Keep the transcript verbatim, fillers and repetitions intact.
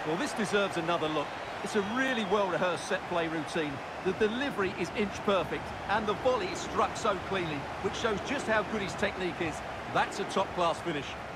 Well, this deserves another look. It's a really well-rehearsed set-play routine. The delivery is inch-perfect, and the volley is struck so cleanly, which shows just how good his technique is. That's a top-class finish.